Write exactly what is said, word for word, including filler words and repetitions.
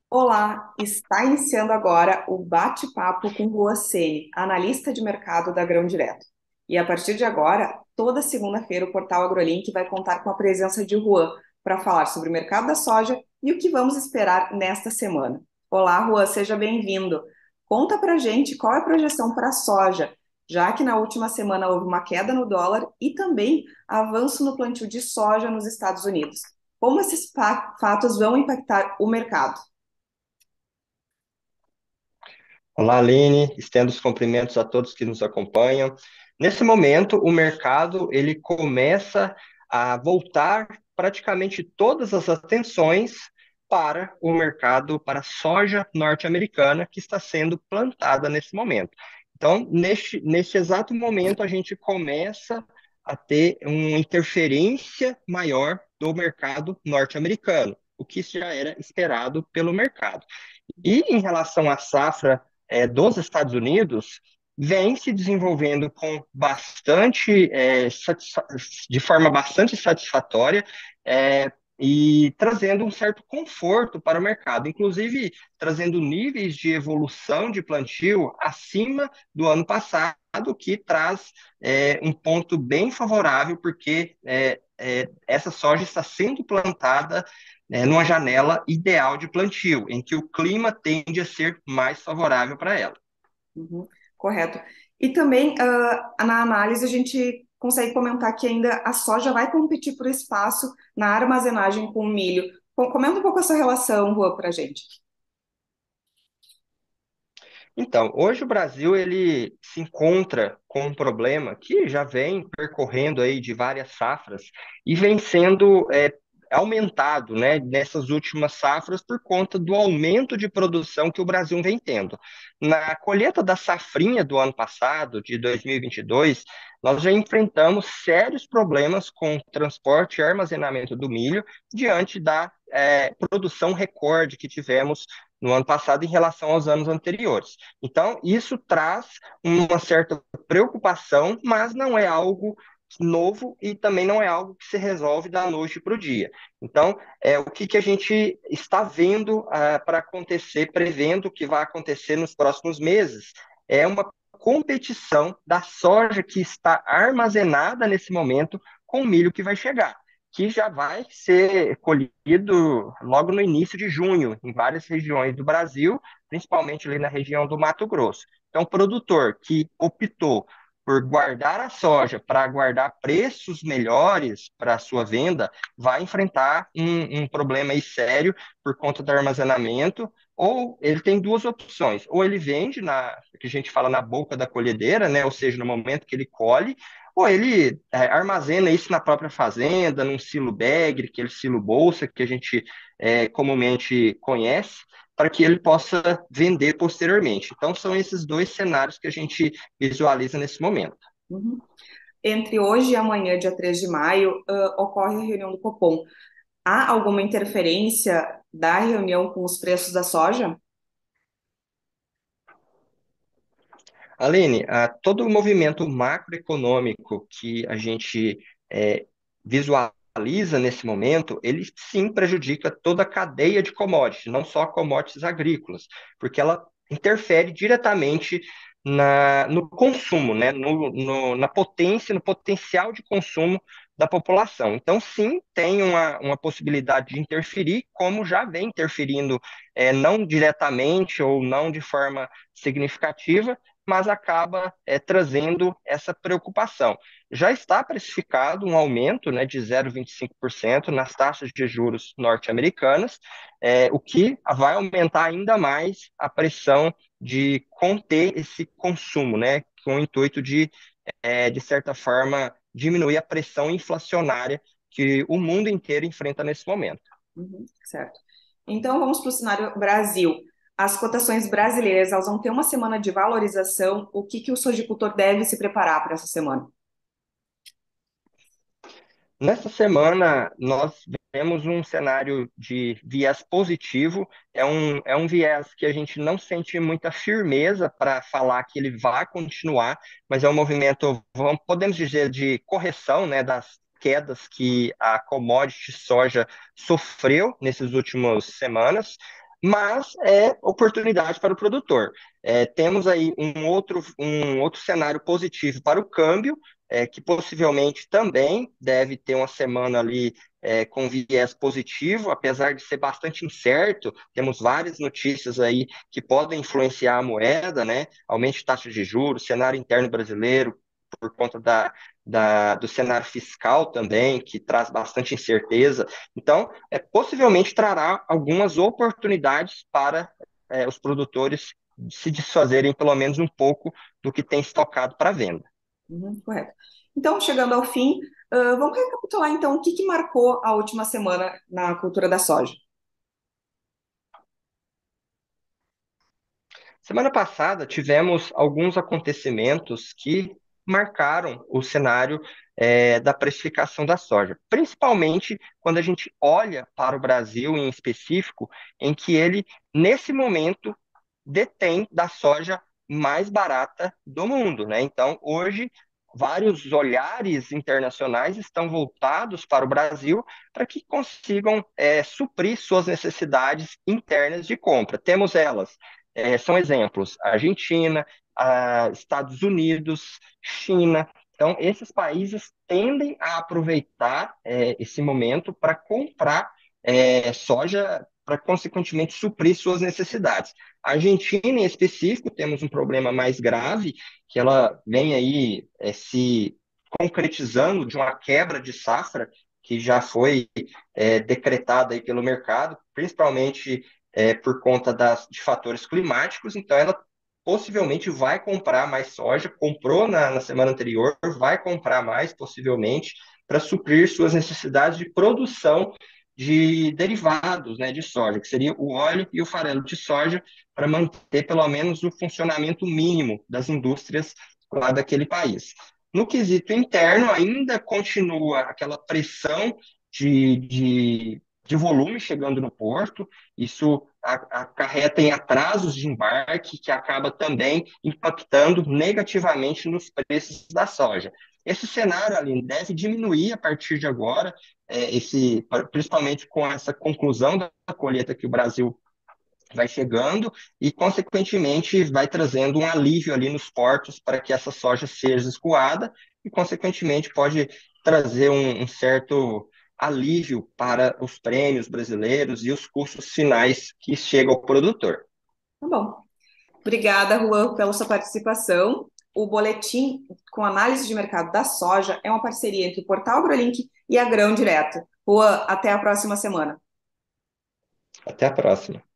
Olá, está iniciando agora o bate-papo com Rua Ceni, analista de mercado da Grão Direto. E a partir de agora, toda segunda-feira, o portal AgroLink vai contar com a presença de Juan para falar sobre o mercado da soja e o que vamos esperar nesta semana. Olá, Juan, seja bem-vindo. Conta pra gente qual é a projeção para a soja, já que na última semana houve uma queda no dólar e também avanço no plantio de soja nos Estados Unidos. Como esses fa- fatos vão impactar o mercado? Olá, Aline, estendo os cumprimentos a todos que nos acompanham. Nesse momento, o mercado ele começa a voltar praticamente todas as atenções para o mercado, para a soja norte-americana que está sendo plantada nesse momento. Então, neste, neste exato momento, a gente começa a ter uma interferência maior do mercado norte-americano, o que já era esperado pelo mercado. E em relação à safra eh, dos Estados Unidos, vem se desenvolvendo com bastante, eh, satisfa- de forma bastante satisfatória, eh, e trazendo um certo conforto para o mercado, inclusive trazendo níveis de evolução de plantio acima do ano passado, que traz eh, um ponto bem favorável, porque eh, eh, essa soja está sendo plantada né, numa janela ideal de plantio, em que o clima tende a ser mais favorável para ela. Uhum, correto. E também, ah, na análise, a gente consegue comentar que ainda a soja vai competir por espaço na armazenagem com o milho. Com- Comenta um pouco essa relação, Rua, para a gente. Então, hoje o Brasil ele se encontra com um problema que já vem percorrendo aí de várias safras e vem sendo é, aumentado, né, nessas últimas safras por conta do aumento de produção que o Brasil vem tendo. Na colheita da safrinha do ano passado, de dois mil e vinte e dois, nós já enfrentamos sérios problemas com o transporte e armazenamento do milho diante da é, produção recorde que tivemos no ano passado em relação aos anos anteriores. Então, isso traz uma certa preocupação, mas não é algo novo e também não é algo que se resolve da noite para o dia. Então, é o que, que a gente está vendo uh, para acontecer, prevendo que vai acontecer nos próximos meses, é uma competição da soja que está armazenada nesse momento com o milho que vai chegar, que já vai ser colhido logo no início de junho, em várias regiões do Brasil, principalmente ali na região do Mato Grosso. Então, o produtor que optou por guardar a soja para guardar preços melhores para a sua venda, vai enfrentar um, um problema aí sério por conta do armazenamento, ou ele tem duas opções, ou ele vende na, que a gente fala na boca da colhedeira, né, ou seja, no momento que ele colhe, ou ele é, armazena isso na própria fazenda, num silo bag, aquele silo bolsa que a gente é, comumente conhece, para que ele possa vender posteriormente. Então, são esses dois cenários que a gente visualiza nesse momento. Uhum. Entre hoje e amanhã, dia três de maio, ah, ocorre a reunião do Copom. Há alguma interferência da reunião com os preços da soja? Aline, a, todo o movimento macroeconômico que a gente é, visualiza nesse momento, ele sim prejudica toda a cadeia de commodities, não só commodities agrícolas, porque ela interfere diretamente na, no consumo, né, no, no- na potência, no potencial de consumo da população. Então, sim, tem uma, uma possibilidade de interferir, como já vem interferindo, é, não diretamente ou não de forma significativa, mas acaba é, trazendo essa preocupação. Já está precificado um aumento, né, de zero vírgula vinte e cinco por cento nas taxas de juros norte-americanas, é, o que vai aumentar ainda mais a pressão de conter esse consumo, né, com o intuito de, é, de certa forma, diminuir a pressão inflacionária que o mundo inteiro enfrenta nesse momento. Uhum, certo. Então, vamos para o cenário Brasil. As cotações brasileiras, elas vão ter uma semana de valorização. O que que o sojicultor deve se preparar para essa semana? Nessa semana, nós vemos um cenário de viés positivo, é um, é um viés que a gente não sente muita firmeza para falar que ele vai continuar, mas é um movimento, vamos, podemos dizer, de correção, né, das quedas que a commodity soja sofreu nesses últimos semanas, mas é oportunidade para o produtor. É, temos aí um outro, um outro cenário positivo para o câmbio, é, que possivelmente também deve ter uma semana ali é, com viés positivo, apesar de ser bastante incerto. Temos várias notícias aí que podem influenciar a moeda, né? Aumento de taxa de juros, cenário interno brasileiro, por conta da, da, do cenário fiscal também, que traz bastante incerteza. Então, é, possivelmente trará algumas oportunidades para é, os produtores se desfazerem pelo menos um pouco do que tem estocado para venda. Uhum, correto. Então, chegando ao fim, ah, vamos recapitular então o que que marcou a última semana na cultura da soja. Semana passada tivemos alguns acontecimentos que marcaram o cenário é, da precificação da soja, principalmente quando a gente olha para o Brasil em específico, em que ele, nesse momento, detém da soja mais barata do mundo, né? Então, hoje, vários olhares internacionais estão voltados para o Brasil para que consigam é, suprir suas necessidades internas de compra. Temos elas, é, são exemplos, Argentina, a Estados Unidos, China. Então, esses países tendem a aproveitar é, esse momento para comprar é, soja para, consequentemente, suprir suas necessidades. A Argentina, em específico, temos um problema mais grave, que ela vem aí é, se concretizando de uma quebra de safra que já foi é, decretada aí pelo mercado, principalmente é, por conta das, de fatores climáticos. Então, ela possivelmente vai comprar mais soja, comprou na, na semana anterior, vai comprar mais, possivelmente, para suprir suas necessidades de produção de derivados, né, de soja, que seria o óleo e o farelo de soja, para manter pelo menos o funcionamento mínimo das indústrias lá daquele país. No quesito interno, ainda continua aquela pressão de, de, de volume chegando no porto, isso a- acarreta em atrasos de embarque, que acaba também impactando negativamente nos preços da soja. Esse cenário, Aline, deve diminuir a partir de agora, é, esse, principalmente com essa conclusão da colheita que o Brasil vai chegando e, consequentemente, vai trazendo um alívio ali nos portos para que essa soja seja escoada e, consequentemente, pode trazer um, um certo alívio para os prêmios brasileiros e os custos finais que chegam ao produtor. Tá bom. Obrigada, Juan, pela sua participação. O boletim com análise de mercado da soja é uma parceria entre o Portal AgroLink e a Grão Direto. Juan, até a próxima semana. Até a próxima.